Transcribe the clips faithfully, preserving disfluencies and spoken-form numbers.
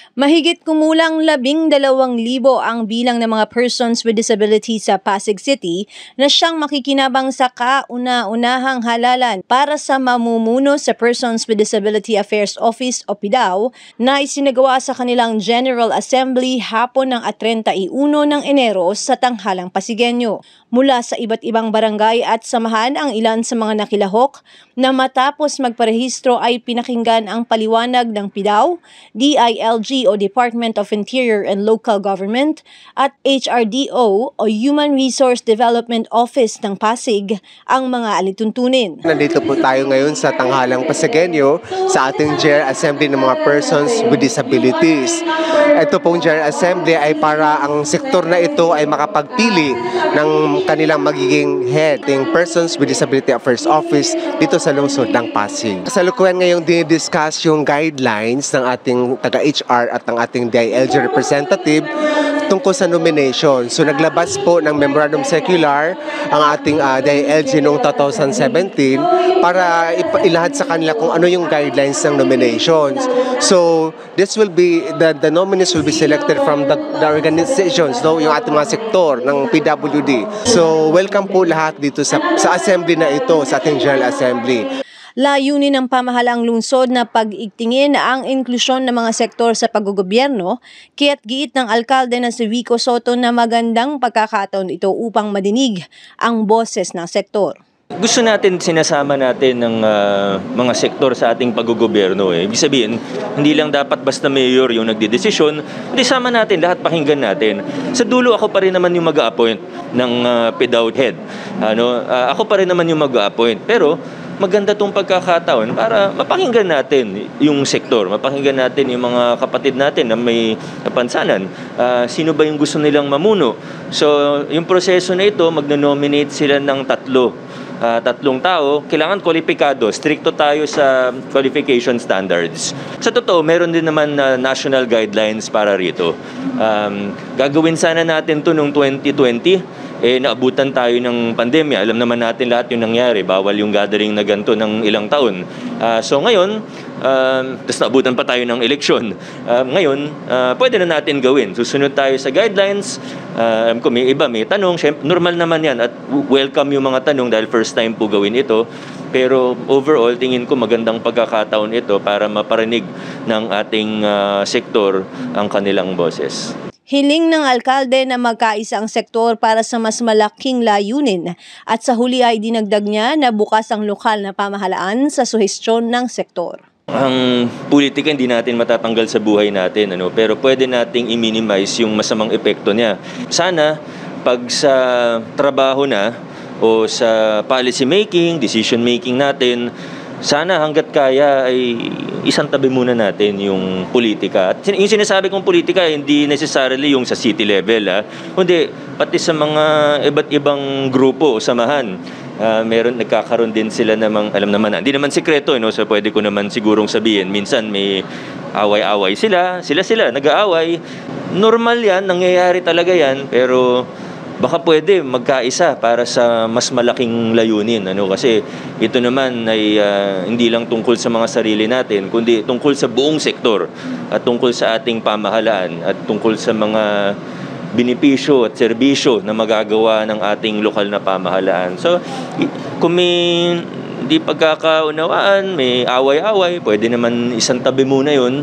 Mahigit kumulang labing dalawang libo ang bilang ng mga persons with disabilities sa Pasig City na siyang makikinabang sa kauna-unahang halalan para sa mamumuno sa Persons with Disability Affairs Office o P D A W na isinagawa sa kanilang General Assembly hapon ng thirty-one ng Enero sa tanghalang Pasigueño. Mula sa iba't ibang barangay at samahan ang ilan sa mga nakilahok na matapos magparehistro ay pinakinggan ang paliwanag ng P D A W, D I L G o Department of Interior and Local Government at H R D O o Human Resource Development Office ng Pasig ang mga alituntunin. Nandito po tayo ngayon sa tanghalang Pasigueño sa ating General Assembly ng mga Persons with Disabilities. Ito pong General Assembly ay para ang sektor na ito ay makapagpili ng kanilang magiging head ng Persons with Disability Affairs Office dito sa lungsod ng Pasig. Kasalukuyan ngayong dinidiscuss yung guidelines ng ating taga-H R at ng ating D I L G representative tungkol sa nomination. So naglabas po ng Memorandum Circular ang ating uh, D I L G noong twenty seventeen para ilahad sa kanila kung ano yung guidelines ng nominations. So this will be, the, the nominees will be selected from the, the organizations, no? Yung ating mga sektor ng P W D. So welcome po lahat dito sa, sa assembly na ito, sa ating General Assembly. Layunin ng pamahalaang lungsod na pag-igtingin ang inklusyon ng mga sektor sa paggogobyerno, kaya't giit ng alkalde na si Vico Soto na magandang pagkakataon ito upang madinig ang boses ng sektor. Gusto natin, sinasama natin ng uh, mga sektor sa ating paggogobyerno. Eh. Ibig sabihin, hindi lang dapat basta mayor yung nagdedesisyon, hindi sama natin, lahat pakinggan natin. Sa dulo, ako pa rin naman yung mag-a-appoint ng uh, P D A W head. Ano, uh, ako pa rin naman yung mag-a-appoint. Pero maganda tong pagkakataon para mapakinggan natin yung sektor, mapakinggan natin yung mga kapatid natin na may kapansanan. Uh, sino ba yung gusto nilang mamuno? So, yung proseso na ito, magno-nominate sila ng tatlo. Uh, tatlong tao, kailangan kwalipikado. Stricto tayo sa qualification standards. Sa totoo, meron din naman na uh, national guidelines para rito. Um, gagawin sana natin to noong twenty twenty. Eh, naabutan tayo ng pandemya. Alam naman natin lahat yung nangyari. Bawal yung gathering na ganito ng ilang taon. Uh, so ngayon, uh, tapos naabutan pa tayo ng eleksyon. Uh, ngayon, uh, pwede na natin gawin. Susunod tayo sa guidelines. Uh, kung may iba, may tanong. Siyempre, normal naman yan. At welcome yung mga tanong dahil first time po gawin ito. Pero overall, tingin ko magandang pagkakataon ito para maparinig ng ating uh, sektor ang kanilang boses. Hiling ng alkalde na magkaisa ang sektor para sa mas malaking layunin at sa huli ay dinagdag niya na bukas ang lokal na pamahalaan sa suhestyon ng sektor. Ang politika hindi natin matatanggal sa buhay natin, ano, pero pwede nating i-minimize yung masamang epekto niya. Sana pag sa trabaho na o sa policy making, decision making natin, sana hanggat kaya ay isang tabi muna natin yung politika. At yung sinasabi kong politika, hindi necessarily yung sa city level, ha? Kundi pati sa mga iba't ibang grupo o samahan. Uh, meron, nagkakaroon din sila namang, alam naman, hindi naman sikreto, no? So pwede ko naman sigurong sabihin, minsan may away-away sila, sila-sila, nag-aaway. Normal yan, nangyayari talaga yan, pero baka pwede magkaisa para sa mas malaking layunin, ano, kasi ito naman ay uh, hindi lang tungkol sa mga sarili natin kundi tungkol sa buong sektor at tungkol sa ating pamahalaan at tungkol sa mga benepisyo at serbisyo na magagawa ng ating lokal na pamahalaan. So kung may hindi pagkakaunawaan, may away-away, pwede naman isang tabi muna yun.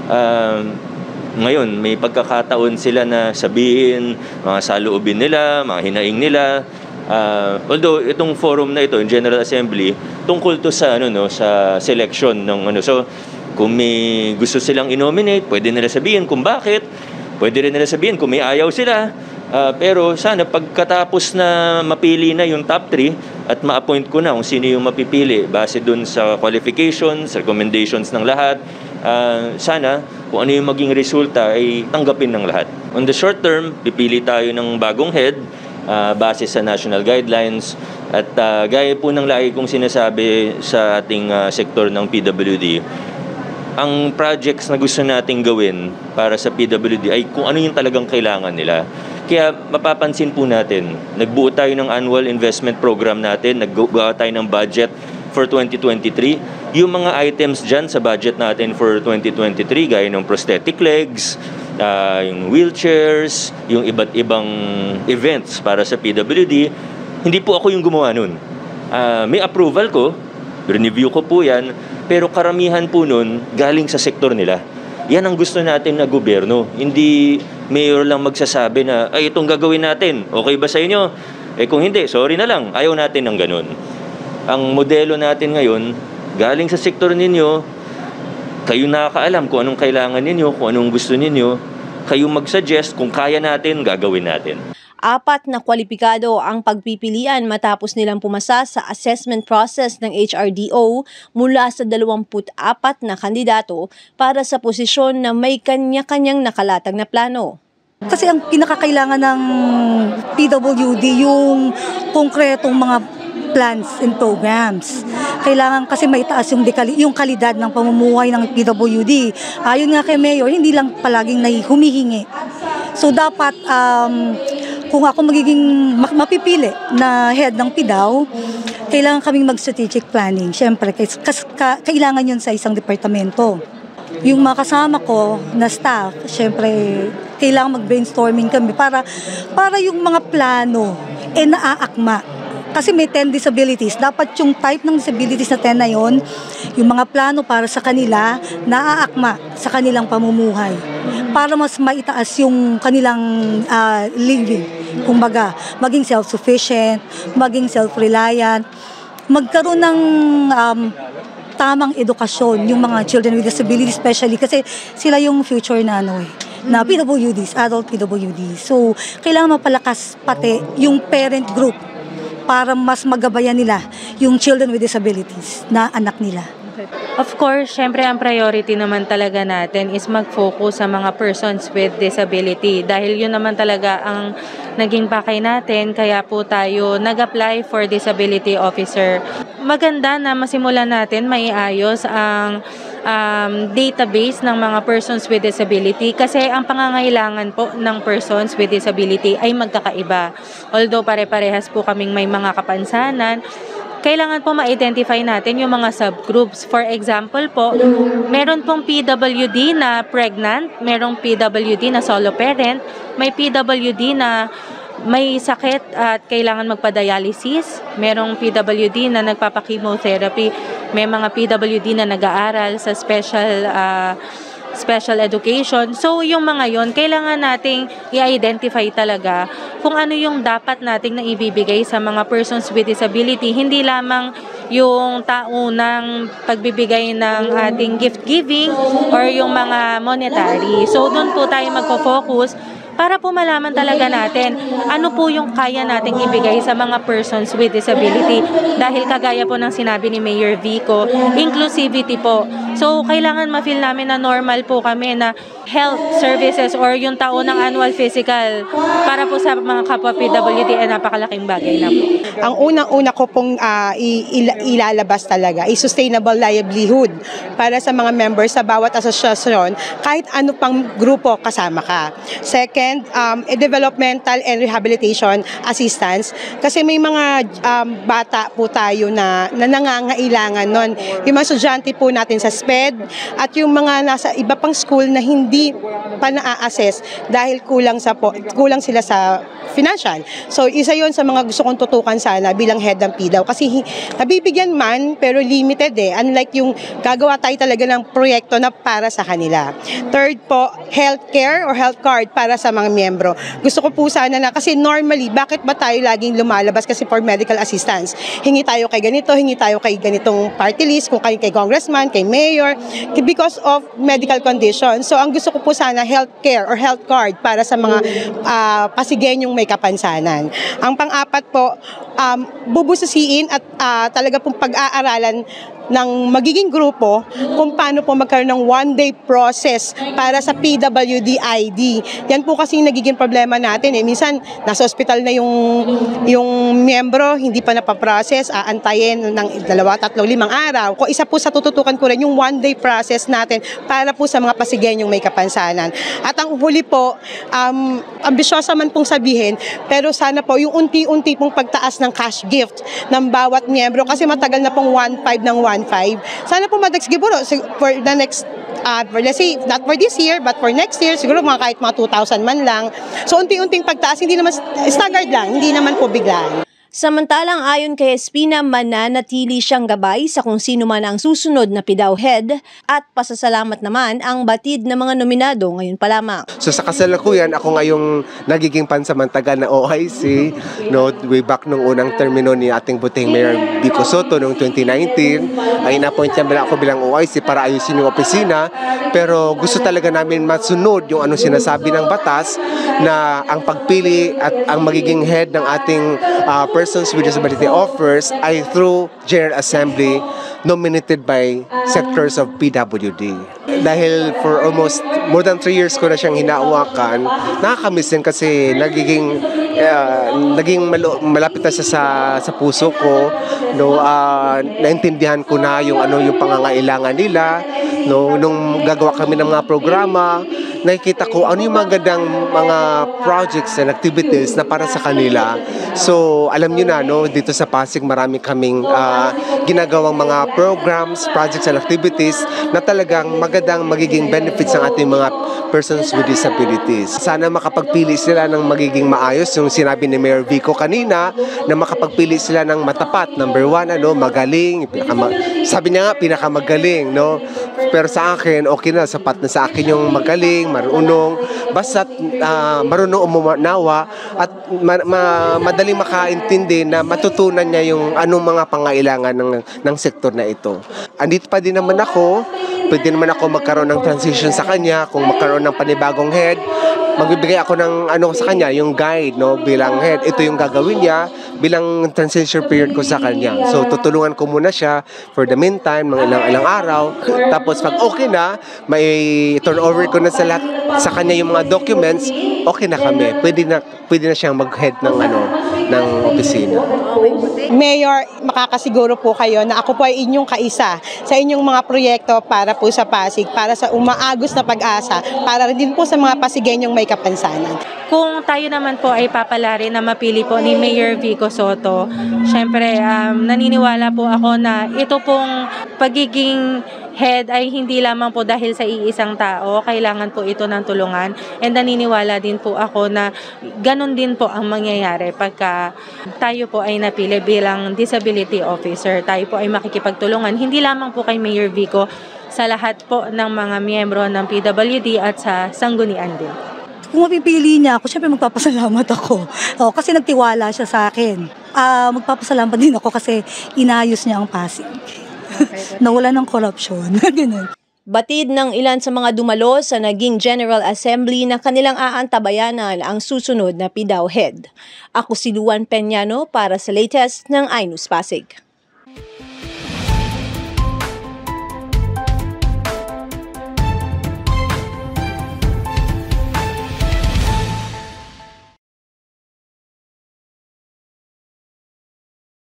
uh, Ngayon, may pagkakataon sila na sabihin mga saloobin nila, mga hinaing nila. Uh, although itong forum na ito, yung General Assembly, tungkol to sa ano no, sa selection ng ano. So, kung may gusto silang i-nominate, pwede nila sabihin kung bakit. Pwede rin nila sabihin kung may ayaw sila. Uh, pero sana pagkatapos na mapili na yung top three at ma-appoint ko na kung sino yung mapipili base dun sa qualifications, recommendations ng lahat, uh, sana kung ano yung maging resulta ay tanggapin ng lahat. On the short term, pipili tayo ng bagong head uh, base sa national guidelines at uh, gaya po ng lagi kong sinasabi sa ating uh, sektor ng P W D, ang projects na gusto nating gawin para sa P W D ay kung ano yung talagang kailangan nila. Kaya mapapansin po natin, nagbuo tayo ng annual investment program natin, nagbuo tayo ng budget for twenty twenty-three. Yung mga items dyan sa budget natin for twenty twenty-three, gaya ng prosthetic legs, uh, yung wheelchairs, yung iba't ibang events para sa P W D, hindi po ako yung gumawa nun. Uh, may approval ko, review ko po yan, pero karamihan po nun galing sa sektor nila. Yan ang gusto natin na gobyerno. Hindi mayor lang magsasabi na, ay, itong gagawin natin, okay ba sa inyo? Eh kung hindi, sorry na lang, ayaw natin ng ganun. Ang modelo natin ngayon, galing sa sektor ninyo, kayo nakakaalam kung anong kailangan ninyo, kung anong gusto ninyo, kayo mag-suggest, kung kaya natin, gagawin natin. Apat na kwalipikado ang pagpipilian matapos nilang pumasa sa assessment process ng H R D O mula sa dalawampu't apat na kandidato para sa posisyon na may kanya-kanyang nakalatag na plano. Kasi ang pinakakailangan ng P W D yung konkretong mga plans and programs. Kailangan kasi maitaas yung, dekali, yung kalidad ng pamumuhay ng P W D. Ayon nga kay Mayor, hindi lang palaging humihingi. So dapat um, kung ako magiging mapipili na head ng P D A W, kailangan kaming mag-strategic planning. Siyempre, kailangan yun sa isang departamento. Yung mga kasama ko na staff, siyempre, kailangan mag-brainstorming kami para, para yung mga plano eh naaakma. Kasi may ten disabilities. Dapat yung type ng disabilities na ten na yun, yung mga plano para sa kanila, naaakma sa kanilang pamumuhay. Para mas maitaas yung kanilang uh, living. Kumbaga, maging self-sufficient, maging self-reliant, magkaroon ng um, tamang edukasyon yung mga children with disabilities, especially kasi sila yung future na ano eh, na P W Ds, adult P W Ds. So, kailangan mapalakas pati yung parent group para mas magabayan nila yung children with disabilities na anak nila. Of course, syempre ang priority naman talaga natin is mag-focus sa mga persons with disability dahil yun naman talaga ang naging pakay natin, kaya po tayo nag-apply for disability officer. Maganda na masimulan natin maiayos ang um, database ng mga persons with disability kasi ang pangangailangan po ng persons with disability ay magkakaiba. Although pare-parehas po kaming may mga kapansanan, kailangan po ma-identify natin yung mga subgroups. For example po, meron pong P W D na pregnant, merong P W D na solo parent, may P W D na may sakit at kailangan magpa-dialysis, merong P W D na nagpapa-chemotherapy, may mga P W D na nag-aaral sa special uh, special education. So, yung mga yon kailangan nating i-identify talaga kung ano yung dapat nating naibibigay sa mga persons with disability. Hindi lamang yung taunang pagbibigay ng ating gift giving or yung mga monetary. So, doon po tayo magpo-focus para po malaman talaga natin ano po yung kaya nating ibigay sa mga persons with disability. Dahil kagaya po ng sinabi ni Mayor Vico, inclusivity po. So, kailangan ma-feel namin na normal po kami na health services or yung taon ng annual physical para po sa mga kapwa P W D ay napakalaking bagay na po. Ang unang-una ko pong uh, ilalabas talaga is sustainable livelihood para sa mga members sa bawat asosasyon kahit ano pang grupo kasama ka. Second, um, developmental and rehabilitation assistance kasi may mga um, bata po tayo na, na nangangailangan nun. Yung mga estudyante po natin sa S P E D at yung mga nasa iba pang school na hindi pa na-assess dahil kulang sa po, kulang sila sa financial. So, isa yon sa mga gusto kong tutukan sana bilang head ng P D A W. Kasi nabibigyan man, pero limited eh. Unlike yung gagawa tayo talaga ng proyekto na para sa kanila. Third po, healthcare or health card para sa mga miyembro. Gusto ko po sana na, kasi normally, bakit ba tayo laging lumalabas kasi for medical assistance? Hingi tayo kay ganito, hingi tayo kay ganitong party list, kung kay, kay congressman, kay mayor, because of medical condition. So, ang gusto ko po sana, healthcare or health card para sa mga uh, Pasigueñong may kapansanan. Ang pang-apat po, um, bubususin at uh, talaga pong pag-aaralan ng magiging grupo kung paano po magkaroon ng one-day process para sa P W D I D. Yan po kasi yung nagiging problema natin eh. Minsan, nasa ospital na yung, yung miyembro, hindi pa napaprocess, aantayin ng dalawa, tatlo, limang araw. Kung isa po sa tututukan ko rin yung one-day process natin para po sa mga Pasigenyong may kapansanan. At ang huli po, um, ambisyosa man pong sabihin, pero sana po yung unti-unti pong pagtaas ng cash gift ng bawat miyembro kasi matagal na pong one point five ng one point five. Sana po madags siguro for the next uh, for, let's say, not for this year, but for next year, siguro mga kahit mga two thousand man lang. So unti-unting pagtaas, hindi naman staggered lang, hindi naman po biglaan. Samantalang ayon kay Espina, mananatili siyang gabay sa kung sino man ang susunod na P D A W head at pasasalamat naman ang batid ng mga nominado ngayon pa lamang. So sa kasalukuyan, ako ngayong nagiging pansamantaga na O I C, no, way back nung unang termino ni ating butihing Mayor Vico Soto noong twenty nineteen, ay na-appoint niya ako bilang O I C para ayusin yung opisina, pero gusto talaga namin masunod yung ano sinasabi ng batas na ang pagpili at ang magiging head ng ating uh, persons with disability offers ay through General Assembly nominated by sectors of P W D. Dahil for almost more than three years ko na siyang hinahawakan, nakakamiss din kasi nagiging uh, naging malo, malapit na siya sa, sa puso ko. No, uh, naintindihan ko na yung ano yung pangangailangan nila. No, nung gagawa kami ng mga programa, nakikita ko ano yung magandang mga projects and activities na para sa kanila. So, alam niyo na, no, dito sa Pasig marami kaming uh, ginagawang mga programs, projects and activities na talagang magandang magiging benefits ng ating mga persons with disabilities. Sana makapagpili sila ng magiging maayos, yung sinabi ni Mayor Vico kanina, na makapagpili sila ng matapat. Number one, ano, magaling, pinakama, sabi niya nga, pinakamagaling, no? Pero sa akin, okay na, sapat na sa akin yung magaling, marunong, basta uh, marunong umunawa at ma ma madaling makaintindi na matutunan niya yung anong mga pangailangan ng, ng sektor na ito. Andito pa din naman ako, pwede naman ako magkaroon ng transition sa kanya, kung magkaroon ng panibagong head, magbibigay ako ng ano sa kanya, yung guide, no, bilang head. Ito yung gagawin niya bilang transition period ko sa kanya. So tutulungan ko muna siya for the meantime, mga ilang ilang araw. Tapos pag okay na, may turn over ko na sa lahat, sa kanya yung mga documents, okay na kami. Pwede na pwede na siyang mag-head ng ano ng opisina. Mayor, makakasiguro po kayo na ako po ay inyong kaisa sa inyong mga proyekto para po sa Pasig, para sa umaagos na pag-asa, para rin din po sa mga Pasigenyong may kapansanan. Kung tayo naman po ay papalari na mapili po ni Mayor Vico Soto, syempre um, naniniwala po ako na ito pong pagiging head ay hindi lamang po dahil sa iisang tao, kailangan po ito ng tulungan, and naniniwala din po ako na ganun din po ang mangyayari pagka tayo po ay napili bilang disability officer. Tayo po ay makikipagtulungan, hindi lamang po kay Mayor Vico, sa lahat po ng mga miyembro ng P W D at sa sanggunian din. Kung mapipili niya ako, syempre magpapasalamat ako. O, kasi nagtiwala siya sa akin. Uh, magpapasalamat din ako kasi inayos niya ang Pasig. Nawala ng corruption. Ganun. Batid ng ilan sa mga dumalo sa naging General Assembly na kanilang aantabayanan ang susunod na P D A W head. Ako si Luan Peñano para sa latest ng iNews Pasig.